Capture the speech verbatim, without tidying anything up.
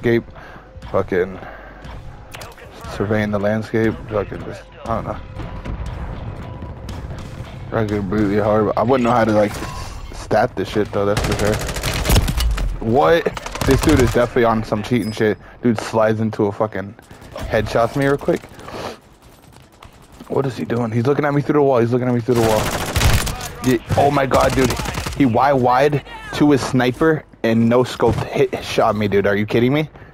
landscape, fucking surveying the landscape, fucking just, I don't know. Fucking brutally hard. I wouldn't know how to like stat this shit though, that's for sure. What? This dude is definitely on some cheating shit. Dude slides into a fucking headshots me real quick. What is he doing? He's looking at me through the wall. He's looking at me through the wall. Yeah, oh my god, dude. He wide wide to his sniper and no scoped hit shot me, dude. Are you kidding me?